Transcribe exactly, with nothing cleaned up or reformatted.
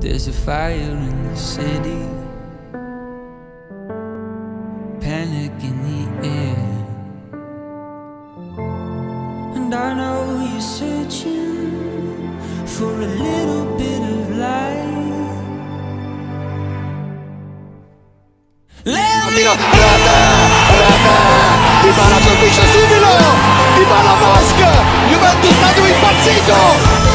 There's a fire in the city, panic in the air, and I know you're searching for a little bit of light. Let me Rete, rete, Dybala colpisce subito, Dybala Mosca, Juventus stato impazzito.